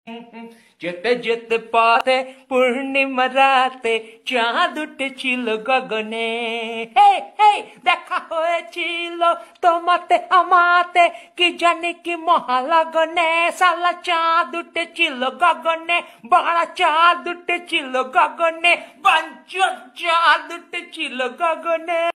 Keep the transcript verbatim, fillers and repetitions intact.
যেতে যেতে পথে পূর্ণিমা রাতে চাঁদ উঠেছিল গগনে। হে হে দেখা হয়েছিল তোমাতে আমাতে, কি জানি কি মহালগনে। সালা চাঁদ উঠেছিল গগনে, বড় চাঁদ উঠেছিল গগনে, বাঞ্চোত চাঁদ উঠেছিল গগনে।